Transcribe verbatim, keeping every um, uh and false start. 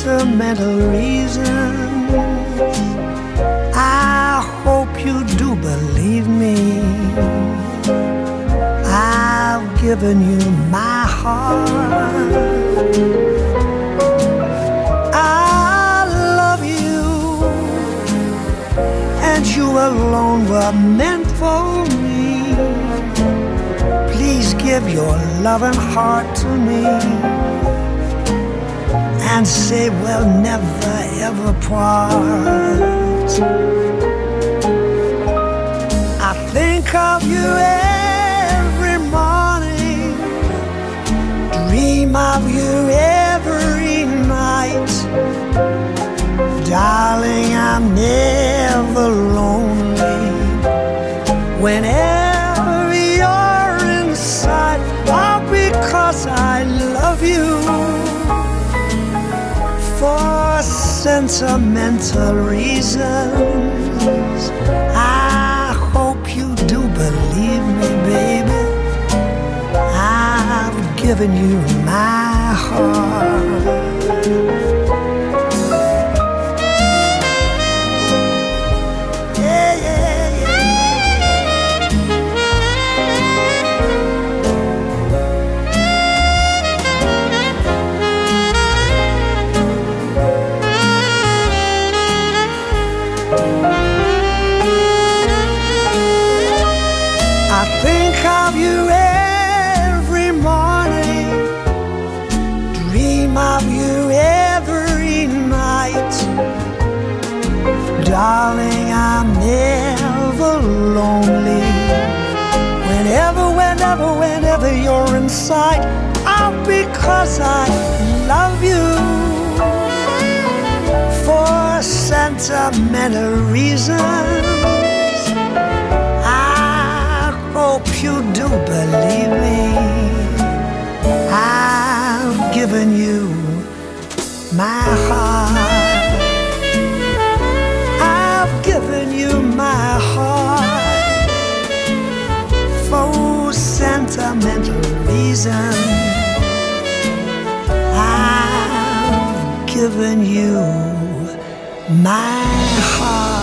sentimental reasons. I hope you do believe me. I've given you my heart. I love you, and you alone were meant for me. Please give your loving heart to me, and say we'll never ever part. I think of you every morning, dream of you every night. Darling, I'm never lonely whenever you're inside. All because I love you. For sentimental reasons, I hope you do believe me, baby. I've given you my heart. Think of you every morning, dream of you every night. Darling, I'm never lonely whenever, whenever, whenever you're in sight. All because I love you. For sentimental reasons, hope you do believe me. I've given you my heart. I've given you my heart. For sentimental reasons, I've given you my heart.